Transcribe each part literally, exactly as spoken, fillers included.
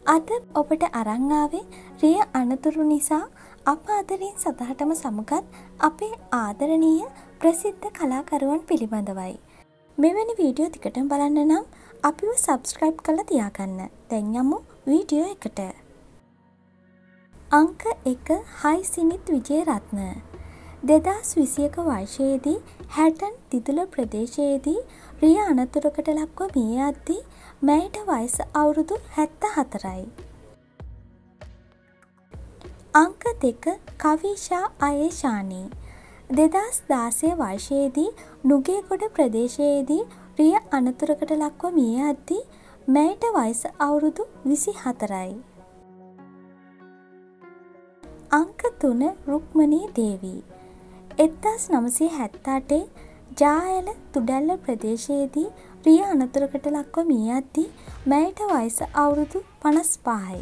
අද ඔබට අරන් ආවේ රිය අනතුරු නිසා අප අතරින් සදහටම සමුගත් අපේ ආදරණීය ප්‍රසිද්ධ කලාකරුවන් පිළිබඳවයි. මෙවැනි වීඩියෝ ටිකටම බලන්න නම් අපිව සබ්ස්ක්‍රයිබ් කරලා තියාගන්න. දැන් යමු වීඩියෝ එකට. අංක එක හයිසිනිත් විජේරත්න දෙදාස් විසියක වර්ෂයේදී හැටන් දිදුල ප්‍රදේශයේදී රිය අනතුරකට ලක්ව මිය යද්දී මෑයට වයස අවුරුදු හැත්ත හතරයි. අංක දෙක කවිෂා අයේෂානි දෙදාස් දාසය වර්ෂයේදී නුගේගොඩ ප්‍රදේශයේදී රිය අනතුරකට ලක්ව මිය යද්දී මෑයට වයස අවුරුදු විසි හතරයි. අංක තුන රුක්මනී දේවී එක්දාස් නවසිය හැත්තෑ අටේ ජාඇල තුඩැල්ල ප්‍රදේශයේදී රිය අනතුරකට ලක්ව මිය යද්දී මෑයට වයස අවුරුදු පනස් පහයි.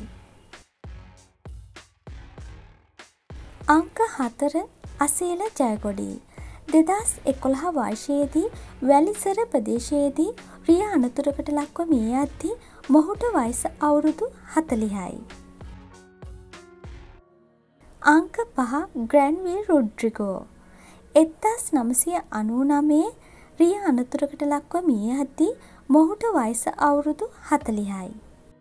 අංක හතර අසේල ජයගොඩි දෙදාස් එකොළහ වර්ෂයේදී වැලිසර ප්‍රදේශයේදී රිය අනතුරකට ලක්ව මිය යද්දී මොහුට වයස අවුරුදු හතළිහයි. අංක පහ ග්‍රැන්විල් රොඩ්රිගෝ එක්දාස් නවසිය අනූ නවයේ රිය අනතුරකට ලක්ව මිය යද්දී මොහුට වයස අවුරුදු හතළිහයි.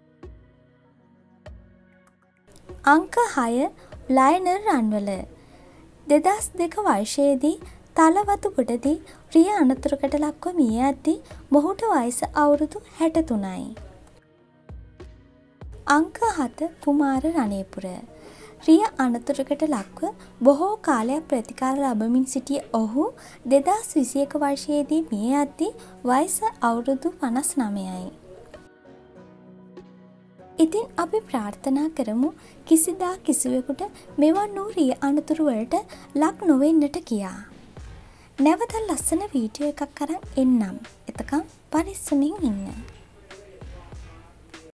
අංක හය ලයනර් රන්වල දෙදාස් දෙක වර්ෂයේදී තලවතුගොඩදී රිය අනතුරකට ලක්ව මිය යද්දී මොහුට වයස අවුරුදු හැට තුනයි. අංක හත කුමාර රණේපුර රිය අනතුරකට ලක්ව බොහෝ කාලයක් ප්‍රතිකාර ලබමින් සිටිය ඔහු දෙදාස් විසියක වර්ෂයේදී මිය යද්දී වයස අවුරුදු පනස් නවයයි. ඉතින් අපි ප්‍රාර්ථනා කරමු කිසිදා කිසිවෙකුට මෙවන් වූ රිය අනතුරු වලට ලක් නොවෙන්නට කියා. නැවත ලස්සන වීඩියෝ එකක් අරන් එන්නම්. එතකම් පරිස්සමින් ඉන්න.